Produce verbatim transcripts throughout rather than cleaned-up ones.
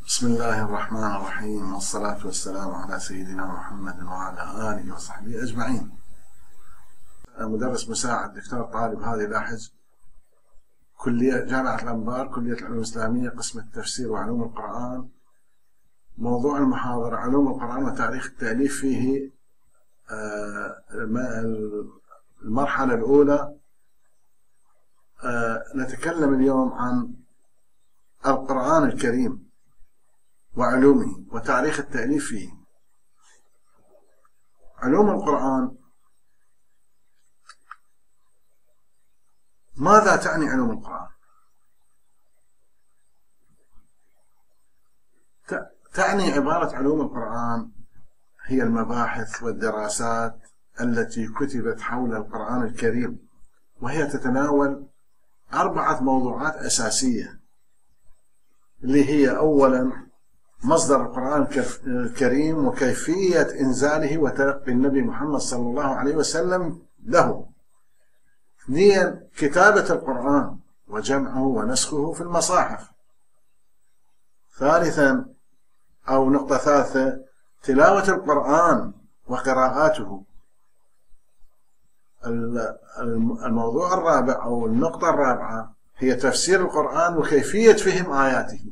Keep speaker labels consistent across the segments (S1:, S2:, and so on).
S1: بسم الله الرحمن الرحيم، والصلاة والسلام على سيدنا محمد وعلى آله وصحبه أجمعين. مدرس مساعد دكتور طالب هادي لاحج، كلية جامعة الأنبار، كلية العلوم الإسلامية، قسم التفسير وعلوم القرآن. موضوع المحاضرة: علوم القرآن وتاريخ التأليف فيه. المرحلة الأولى. نتكلم اليوم عن القرآن الكريم وعلومه وتاريخ التأليف فيه. علوم القرآن. ماذا تعني علوم القرآن؟ تعني عبارة علوم القرآن هي المباحث والدراسات التي كتبت حول القرآن الكريم، وهي تتناول أربعة موضوعات أساسية، اللي هي أولا مصدر القرآن الكريم وكيفية إنزاله وتلقي النبي محمد صلى الله عليه وسلم له. اثنين، كتابة القرآن وجمعه ونسخه في المصاحف. ثالثا أو نقطة ثالثة، تلاوة القرآن وقراءاته. الموضوع الرابع أو النقطة الرابعة هي تفسير القرآن وكيفية فهم آياته.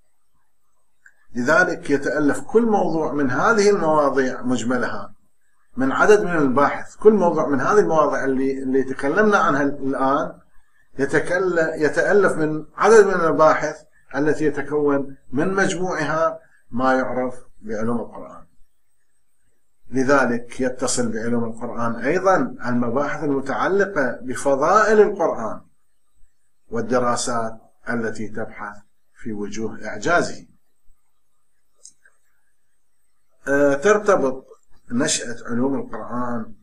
S1: لذلك يتألف كل موضوع من هذه المواضيع مجملها من عدد من الباحث. كل موضوع من هذه المواضيع اللي اللي تكلمنا عنها الآن يتألف من عدد من الباحث التي يتكون من مجموعها ما يعرف بعلوم القرآن. لذلك يتصل بعلوم القرآن أيضا المباحث المتعلقة بفضائل القرآن والدراسات التي تبحث في وجوه إعجازه. أه ترتبط نشأة علوم القرآن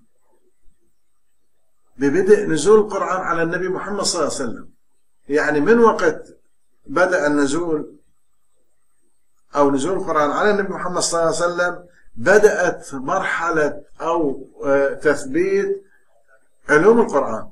S1: ببدء نزول القرآن على النبي محمد صلى الله عليه وسلم. يعني من وقت بدأ النزول أو نزول القرآن على النبي محمد صلى الله عليه وسلم بدأت مرحلة أو تثبيت علوم القرآن.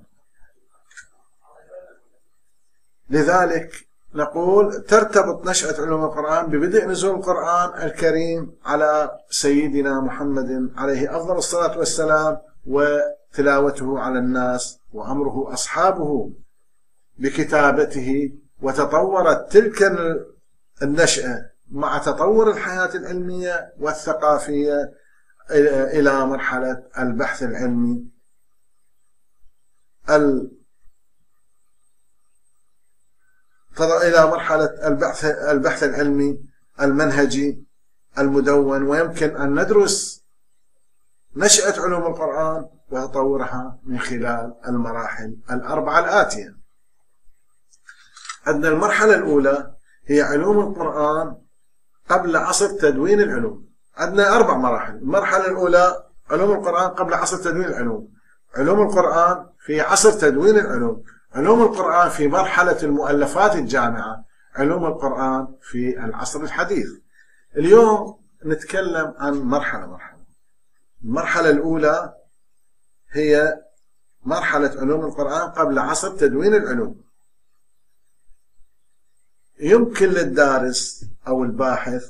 S1: لذلك نقول ترتبط نشأة علوم القرآن ببدء نزول القرآن الكريم على سيدنا محمد عليه أفضل الصلاة والسلام وتلاوته على الناس وأمره أصحابه بكتابته. وتطورت تلك النشأة مع تطور الحياة العلمية والثقافية إلى مرحلة البحث العلمي إلى مرحلة البحث البحث العلمي المنهجي المدون. ويمكن أن ندرس نشأة علوم القرآن وتطورها من خلال المراحل الأربعة الآتية. عندنا المرحلة الأولى هي علوم القرآن قبل عصر تدوين العلوم. عندنا أربع مراحل. المرحلة الأولى علوم القرآن قبل عصر تدوين العلوم، علوم القرآن في عصر تدوين العلوم، علوم القرآن في مرحلة المؤلفات الجامعة، علوم القرآن في العصر الحديث. اليوم نتكلم عن مرحلة مرحلة. المرحلة الأولى هي مرحلة علوم القرآن قبل عصر تدوين العلوم. يمكن للدارس أو الباحث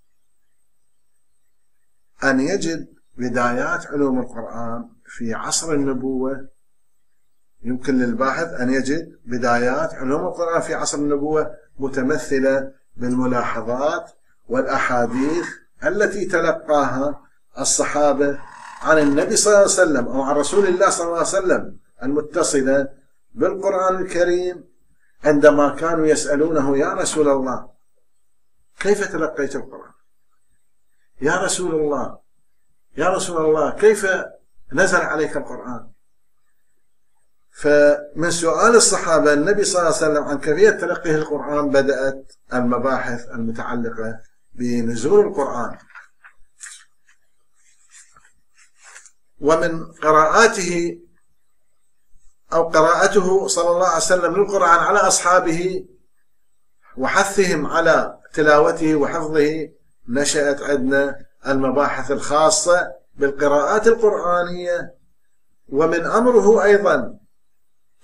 S1: أن يجد بدايات علوم القرآن في عصر النبوة. يمكن للباحث أن يجد بدايات علوم القرآن في عصر النبوة متمثلة بالملاحظات والأحاديث التي تلقاها الصحابة عن النبي صلى الله عليه وسلم أو عن رسول الله صلى الله عليه وسلم المتصلة بالقرآن الكريم، عندما كانوا يسألونه: يا رسول الله كيف تلقيت القرآن؟ يا رسول الله يا رسول الله كيف نزل عليك القرآن؟ فمن سؤال الصحابة النبي صلى الله عليه وسلم عن كيفية تلقيه القرآن بدأت المباحث المتعلقة بنزول القرآن. ومن قراءاته أو قراءته صلى الله عليه وسلم للقرآن على أصحابه وحثهم على تلاوته وحفظه نشأت عندنا المباحث الخاصة بالقراءات القرآنية. ومن أمره أيضا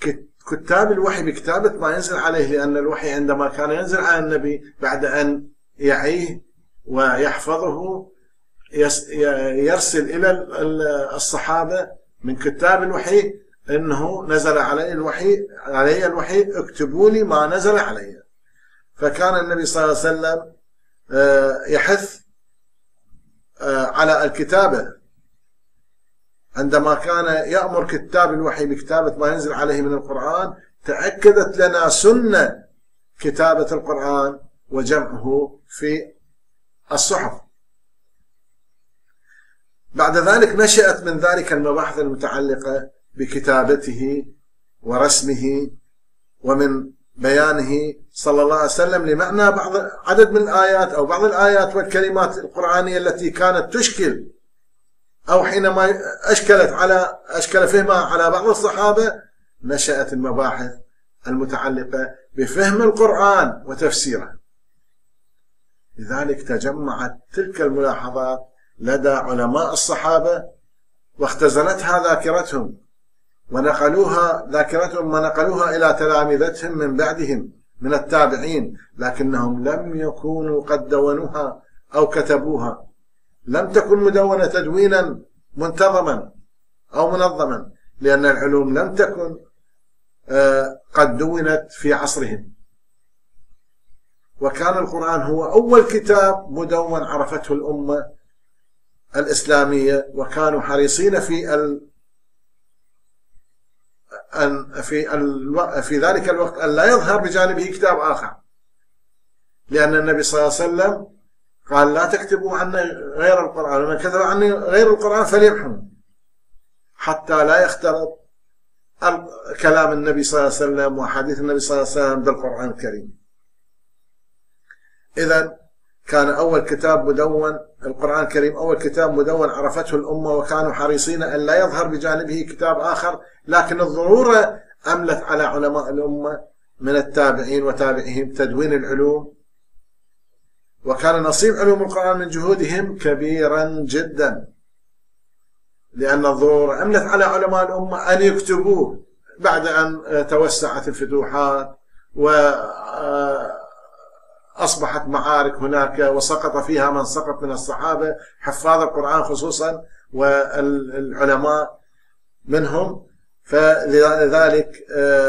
S1: كتاب الوحي بكتابة ما ينزل عليه، لأن الوحي عندما كان ينزل على النبي بعد أن يعيه ويحفظه، يرسل إلى الصحابة من كتاب الوحي أنه نزل علي الوحي علي الوحي اكتبوا لي ما نزل علي. فكان النبي صلى الله عليه وسلم يحث على الكتابة. عندما كان يأمر كتاب الوحي بكتابة ما ينزل عليه من القرآن، تأكدت لنا سنة كتابة القرآن وجمعه في الصحف. بعد ذلك نشأت من ذلك المباحث المتعلقة بكتابته ورسمه ومن بيانه صلى الله عليه وسلم لمعنى بعض عدد من الآيات أو بعض الآيات والكلمات القرآنية التي كانت تشكل أو حينما أشكلت على أشكل فهمها على بعض الصحابة. نشأت المباحث المتعلقة بفهم القرآن وتفسيره. لذلك تجمعت تلك الملاحظات لدى علماء الصحابة واختزنتها ذاكرتهم ونقلوها ذاكرتهم ونقلوها إلى تلامذتهم من بعدهم من التابعين، لكنهم لم يكونوا قد دونوها أو كتبوها. لم تكن مدونة تدوينا منتظما أو منظما، لأن العلوم لم تكن قد دونت في عصرهم. وكان القرآن هو أول كتاب مدون عرفته الأمة الإسلامية، وكانوا حريصين في ال أن في ال في ذلك الوقت أن لا يظهر بجانبه كتاب آخر، لأن النبي صلى الله عليه وسلم قال: لا تكتبوا عني غير القرآن، ومن كتب عني غير القرآن فليمحه، حتى لا يختلط كلام النبي صلى الله عليه وسلم وحديث النبي صلى الله عليه وسلم بالقرآن الكريم. إذن كان أول كتاب مدون القرآن الكريم، أول كتاب مدون عرفته الأمة، وكانوا حريصين أن لا يظهر بجانبه كتاب آخر، لكن الضرورة أملت على علماء الأمة من التابعين وتابعهم تدوين العلوم، وكان نصيب علوم القرآن من جهودهم كبيرا جدا، لأن الضرورة أملت على علماء الأمة أن يكتبوه بعد أن توسعت الفتوحات وأصبحت معارك هناك وسقط فيها من سقط من الصحابة حفاظ القرآن خصوصا والعلماء منهم. فلذلك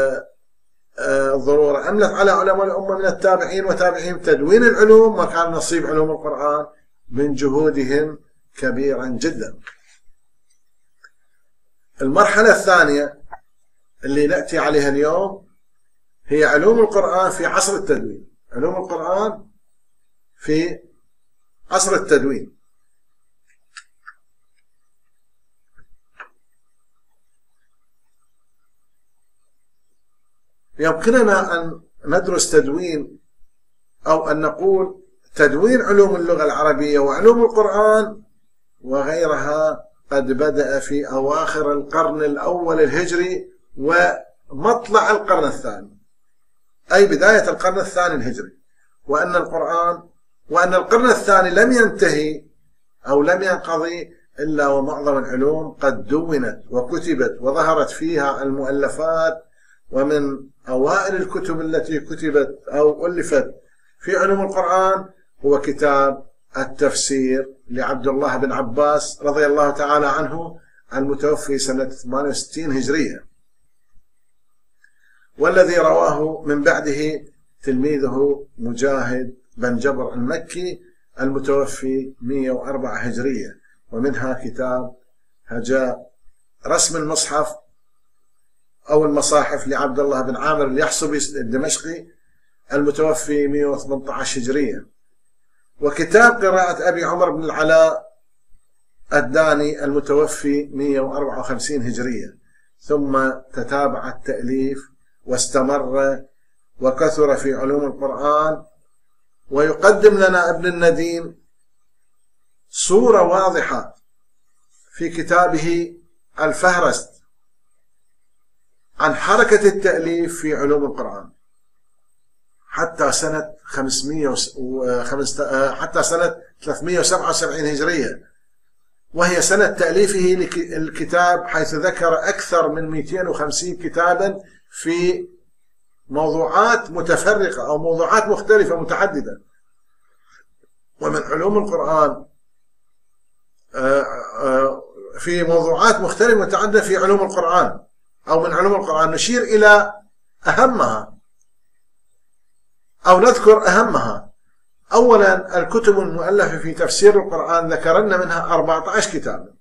S1: الضرورة أملت على علماء الأمة من التابعين وتابعين تدوين العلوم، وكان نصيب علوم القرآن من جهودهم كبيرا جدا. المرحلة الثانية اللي نأتي عليها اليوم هي علوم القرآن في عصر التدوين. علوم القرآن في عصر التدوين. يمكننا أن ندرس تدوين أو أن نقول تدوين علوم اللغة العربية وعلوم القرآن وغيرها قد بدأ في أواخر القرن الأول الهجري ومطلع القرن الثاني، أي بداية القرن الثاني الهجري، وأن القرآن وأن القرن الثاني لم ينتهي أو لم ينقضي إلا ومعظم العلوم قد دونت وكتبت وظهرت فيها المؤلفات. ومن أوائل الكتب التي كتبت أو ألفت في علوم القرآن هو كتاب التفسير لعبد الله بن عباس رضي الله تعالى عنه، المتوفي سنة ثمانية وستين هجرية، والذي رواه من بعده تلميذه مجاهد بن جبر المكي المتوفي مئة وأربعة هجرية. ومنها كتاب هجاء رسم المصحف أو المصاحف لعبد الله بن عامر اليحصبي الدمشقي المتوفي مئة وثمانية عشر هجرية، وكتاب قراءة أبي عمر بن العلاء الداني المتوفي مئة وأربعة وخمسين هجرية. ثم تتابع التأليف واستمر وكثر في علوم القرآن. ويقدم لنا ابن النديم صورة واضحة في كتابه الفهرست عن حركة التأليف في علوم القرآن حتى سنة خمسمئة حتى سنة ثلاثمئة وسبعة وسبعين هجرية، وهي سنة تأليفه للكتاب، حيث ذكر أكثر من مئتين وخمسين كتابا في موضوعات متفرقة أو موضوعات مختلفة متعددة. ومن علوم القرآن في موضوعات مختلفة متعددة في علوم القرآن أو من علوم القرآن، نشير إلى أهمها أو نذكر أهمها. أولا الكتب المؤلفة في تفسير القرآن ذكرنا منها أربعة عشر كتابا،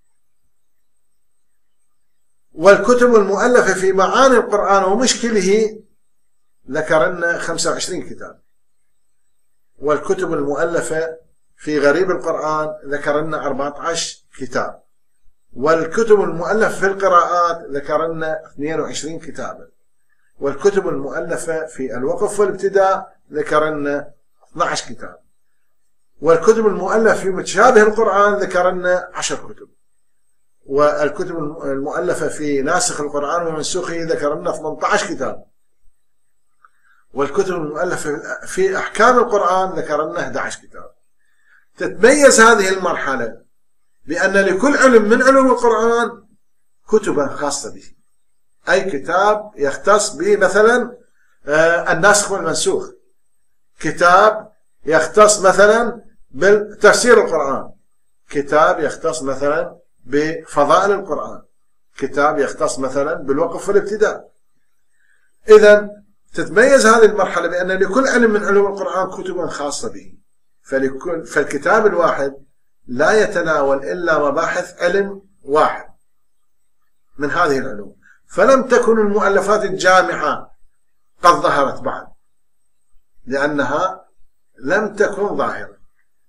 S1: والكتب المؤلفة في معاني القرآن ومشكله ذكرنا خمسة وعشرين كتاب، والكتب المؤلفة في غريب القرآن ذكرنا أربعة عشر كتاب، والكتب المؤلفة في القراءات ذكرنا اثنين وعشرين كتابا، والكتب المؤلفة في الوقف والابتداء ذكرنا اثني عشر كتاب، والكتب المؤلفة في متشابه القرآن ذكرنا عشر كتب، والكتب المؤلفة في ناسخ القرآن ومنسوخه ذكرنا ثمانية عشر كتاب، والكتب المؤلفة في أحكام القرآن ذكرنا أحد عشر كتاب. تتميز هذه المرحلة بأن لكل علم من علوم القرآن كتبا خاصة به، أي كتاب يختص به مثلا الناسخ والمنسوخ، كتاب يختص مثلا بتفسير القرآن، كتاب يختص مثلا بفضائل القرآن، كتاب يختص مثلا بالوقف والابتداء. إذن تتميز هذه المرحلة بأن لكل علم من علوم القرآن كتبا خاصة به، فلكل فالكتاب الواحد لا يتناول إلا مباحث علم واحد من هذه العلوم، فلم تكن المؤلفات الجامعة قد ظهرت بعد لأنها لم تكن ظاهرة.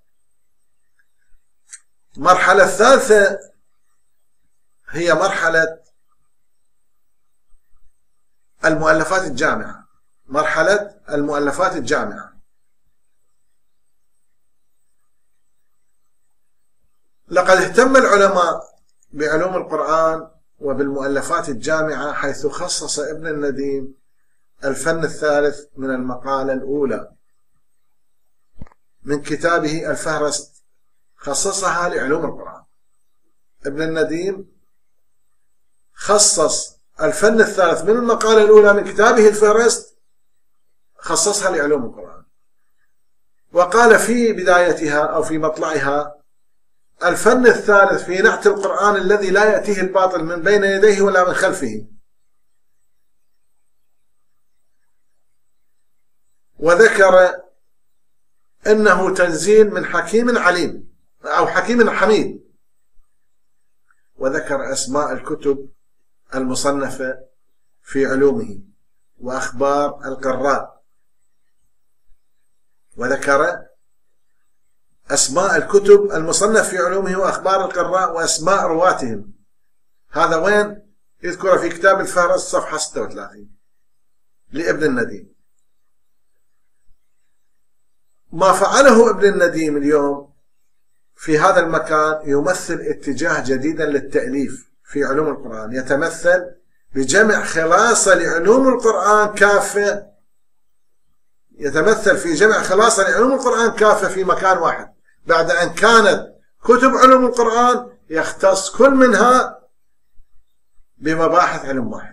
S1: المرحلة الثالثة هي مرحلة المؤلفات الجامعة، مرحلة المؤلفات الجامعة. لقد اهتم العلماء بعلوم القرآن وبالمؤلفات الجامعة، حيث خصص ابن النديم الفن الثالث من المقالة الأولى من كتابه الفهرست، خصصها لعلوم القرآن. ابن النديم خصص الفن الثالث من المقالة الأولى من كتابه الفهرست، خصصها لعلوم القرآن، وقال في بدايتها أو في مطلعها: الفن الثالث في نعت القرآن الذي لا يأتيه الباطل من بين يديه ولا من خلفه. وذكر أنه تنزيل من حكيم عليم أو حكيم حميد، وذكر أسماء الكتب المصنفة في علومه وأخبار القراء، وذكر أسماء الكتب المصنف في علومه وأخبار القراء وأسماء رواتهم. هذا وين؟ يذكر في كتاب الفهرست صفحة ستة وثلاثين لابن النديم. ما فعله ابن النديم اليوم في هذا المكان يمثل اتجاه جديدا للتأليف في علوم القرآن، يتمثل بجمع خلاصة لعلوم القرآن كافة، يتمثل في جمع خلاصة لعلوم القرآن كافة في مكان واحد، بعد أن كانت كتب علوم القرآن يختص كل منها بمباحث علم واحد.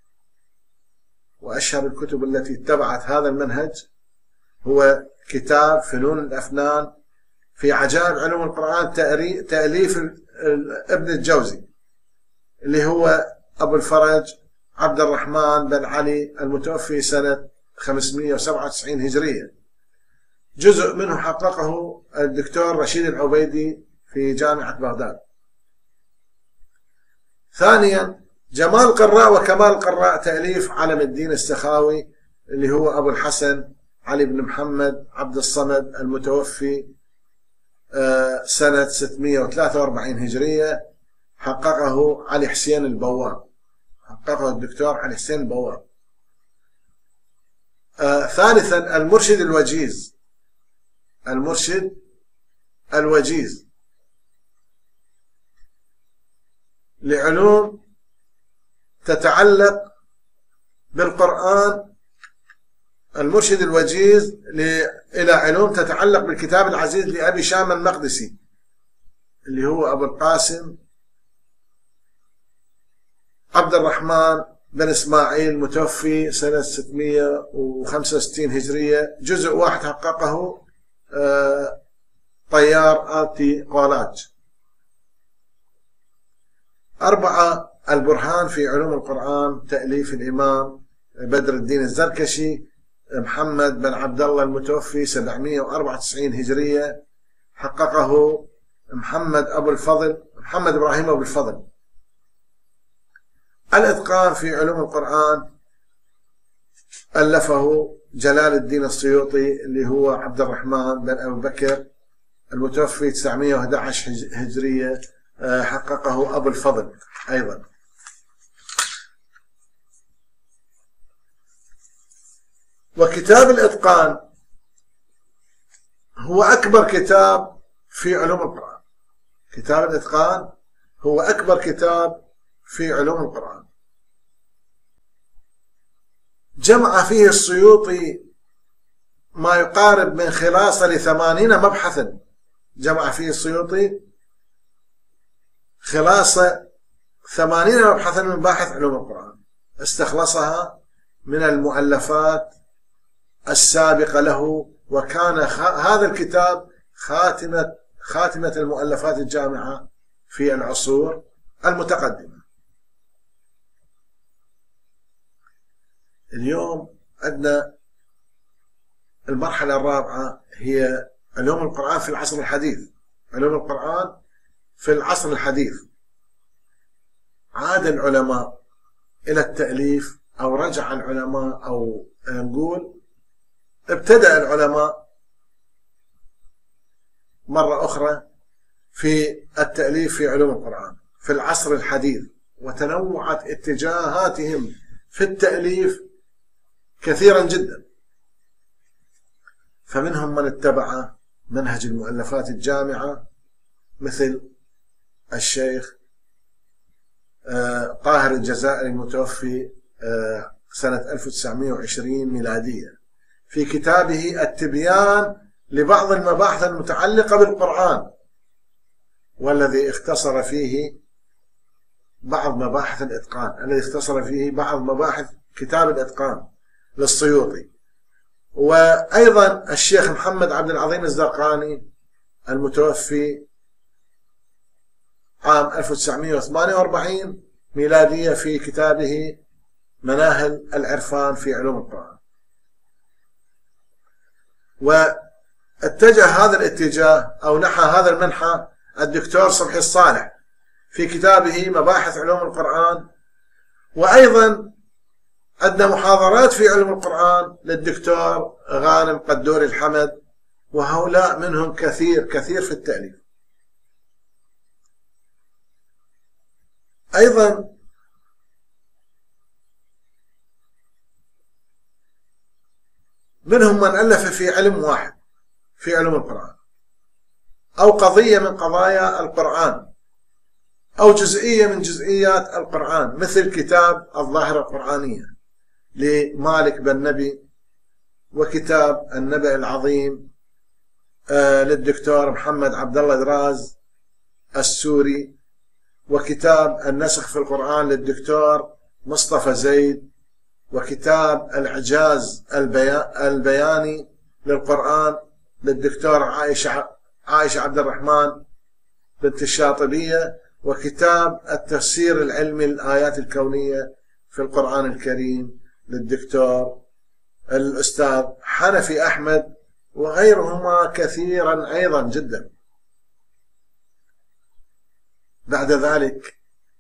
S1: وأشهر الكتب التي اتبعت هذا المنهج هو كتاب فنون الأفنان في عجائب علوم القرآن، تأليف ابن الجوزي اللي هو أبو الفرج عبد الرحمن بن علي المتوفي سنة خمسمئة وسبعة وتسعين هجرية. جزء منه حققه الدكتور رشيد العبيدي في جامعة بغداد. ثانيا جمال قراء وكمال قراء، تأليف علم الدين السخاوي اللي هو أبو الحسن علي بن محمد عبد الصمد المتوفي سنة ستمئة وثلاثة وأربعين هجرية، حققه علي حسين البواب، حققه الدكتور علي حسين البواب. آه ثالثا المرشد الوجيز، المرشد الوجيز لعلوم تتعلق بالقرآن، المرشد الوجيز إلى علوم تتعلق بالكتاب العزيز لأبي شام المقدسي اللي هو أبو القاسم عبد الرحمن بن إسماعيل متوفي سنة ستمئة وخمسة وستين هجرية. جزء واحد حققه نجار ارتيقولات. أربعة البرهان في علوم القرآن تأليف الإمام بدر الدين الزركشي محمد بن عبد الله المتوفي سبعمئة وأربعة وتسعين هجرية، حققه محمد أبو الفضل محمد إبراهيم أبو الفضل. الإتقان في علوم القرآن ألفه جلال الدين السيوطي اللي هو عبد الرحمن بن أبو بكر المتوفي تسعمئة وأحد عشر هجرية، حققه أبو الفضل أيضا. وكتاب الإتقان هو أكبر كتاب في علوم القرآن. كتاب الإتقان هو أكبر كتاب في علوم القرآن، جمع فيه السيوطي ما يقارب من خلاصة لثمانين مبحثا. جمع فيه السيوطي خلاصة ثمانين مبحثا من باحث علوم القرآن، استخلصها من المؤلفات السابقة له، وكان هذا الكتاب خاتمة خاتمة المؤلفات الجامعة في العصور المتقدمة. اليوم عندنا المرحلة الرابعة هي علوم القرآن في العصر الحديث. علوم القرآن في العصر الحديث، عاد العلماء إلى التأليف، أو رجع العلماء، أو نقول ابتدأ العلماء مرة أخرى في التأليف في علوم القرآن في العصر الحديث، وتنوعت اتجاهاتهم في التأليف كثيرا جدا. فمنهم من اتبع منهج المؤلفات الجامعة مثل الشيخ طاهر الجزائري المتوفي سنة ألف وتسعمئة وعشرين ميلادية في كتابه التبيان لبعض المباحث المتعلقة بالقرآن، والذي اختصر فيه بعض مباحث الإتقان الذي اختصر فيه بعض مباحث كتاب الإتقان للسيوطي. وأيضا الشيخ محمد عبد العظيم الزرقاني المتوفي عام ألف وتسعمئة وثمانية وأربعين ميلادية في كتابه مناهل العرفان في علوم القرآن. واتجه هذا الاتجاه أو نحى هذا المنحى الدكتور صبحي الصالح في كتابه مباحث علوم القرآن. وأيضا عندنا محاضرات في علوم القرآن للدكتور غانم قدوري الحمد، وهؤلاء منهم كثير كثير في التأليف. أيضا منهم من ألف في علم واحد في علوم القرآن، أو قضية من قضايا القرآن، أو جزئية من جزئيات القرآن، مثل كتاب الظاهرة القرآنية لمالك بن نبي، وكتاب النبأ العظيم للدكتور محمد عبد الله دراز السوري، وكتاب النسخ في القرآن للدكتور مصطفى زيد، وكتاب الإعجاز البياني للقرآن للدكتور عائشة عائشة عبد الرحمن بنت الشاطبية، وكتاب التفسير العلمي للآيات الكونية في القرآن الكريم للدكتور الأستاذ حنفي أحمد، وغيرهما كثيرا أيضا جدا. بعد ذلك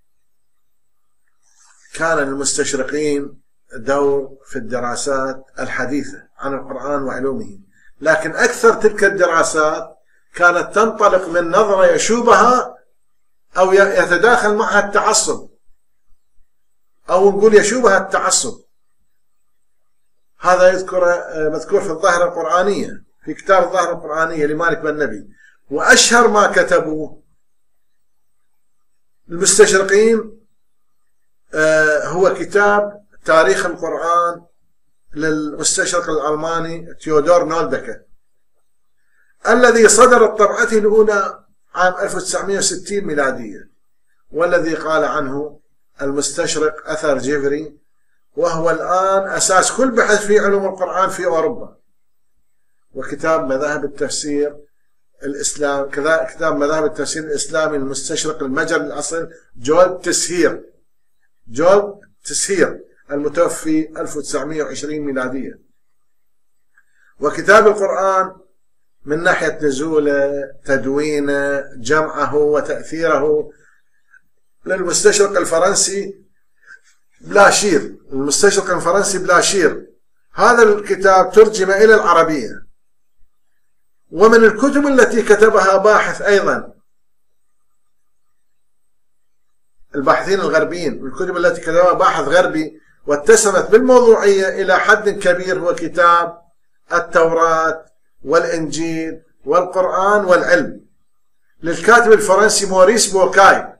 S1: كان للمستشرقين دور في الدراسات الحديثة عن القرآن وعلومه، لكن أكثر تلك الدراسات كانت تنطلق من نظرة يشوبها أو يتداخل معها التعصب، أو نقول يشوبها التعصب. هذا يذكر مذكور في الظاهرة القرآنية، في كتاب الظاهرة القرآنية لمالك بن نبي. وأشهر ما كتبوه المستشرقين هو كتاب تاريخ القرآن للمستشرق الألماني تيودور نولدكه، الذي صدرت طبعته الأولى عام ألف وتسعمئة وستين ميلادية، والذي قال عنه المستشرق أثر جيفري، وهو الآن أساس كل بحث في علوم القرآن في أوروبا. وكتاب مذاهب التفسير الإسلام، كذا كتاب مذاهب التفسير الإسلامي المستشرق المجري الأصل جولد تسهير، جولد تسهير المتوفي ألف وتسعمئة وعشرين ميلادية. وكتاب القرآن من ناحية نزوله، تدوينه، جمعه وتأثيره للمستشرق الفرنسي بلاشير، المستشرق الفرنسي بلاشير. هذا الكتاب ترجم إلى العربية. ومن الكتب التي كتبها باحث أيضا، الباحثين الغربيين، الكتب التي كتبها باحث غربي واتسمت بالموضوعية إلى حد كبير هو كتاب التوراة والإنجيل والقرآن والعلم للكاتب الفرنسي موريس بوكاي.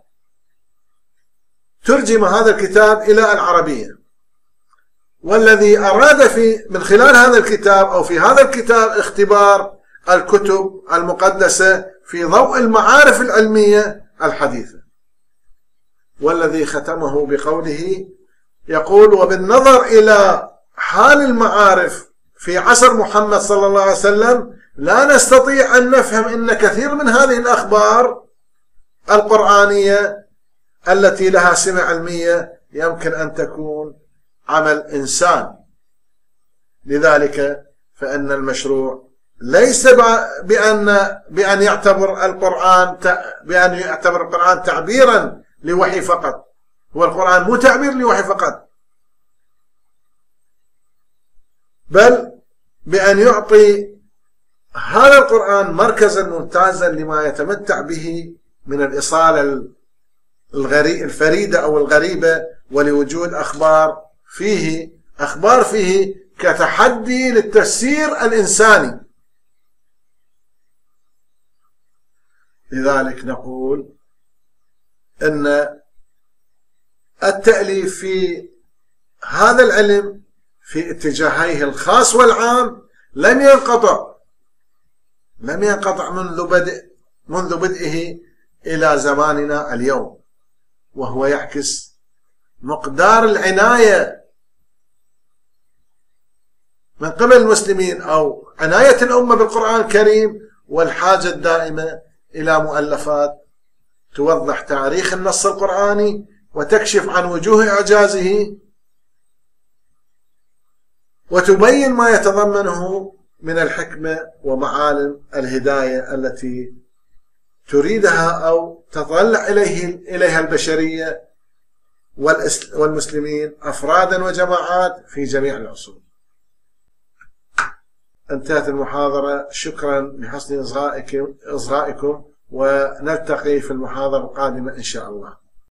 S1: ترجم هذا الكتاب إلى العربية، والذي أراد في من خلال هذا الكتاب أو في هذا الكتاب اختبار الكتب المقدسة في ضوء المعارف العلمية الحديثة، والذي ختمه بقوله يقول: وبالنظر إلى حال المعارف في عصر محمد صلى الله عليه وسلم لا نستطيع أن نفهم أن كثير من هذه الأخبار القرآنية التي لها سمة علمية يمكن أن تكون عمل إنسان. لذلك فإن المشروع ليس بأن بأن يعتبر القرآن بأن يعتبر القرآن تعبيرا لوحي فقط، هو القرآن مو تعبير لوحي فقط، بل بأن يعطي هذا القرآن مركزا ممتازا لما يتمتع به من الإصالة الفريدة أو الغريبة، ولوجود أخبار فيه أخبار فيه كتحدي للتفسير الإنساني. لذلك نقول أن التأليف في هذا العلم في اتجاهيه الخاص والعام لم ينقطع لم ينقطع منذ بدء منذ بدئه إلى زماننا اليوم، وهو يعكس مقدار العناية من قبل المسلمين أو عناية الأمة بالقرآن الكريم، والحاجة الدائمة إلى مؤلفات توضح تاريخ النص القرآني وتكشف عن وجوه إعجازه وتبين ما يتضمنه من الحكمة ومعالم الهداية التي تريدها أو تطلع إليه إليها البشرية والمسلمين أفرادا وجماعات في جميع العصور. انتهت المحاضرة. شكرا لحسن إصغائكم، ونلتقي في المحاضرة القادمة إن شاء الله.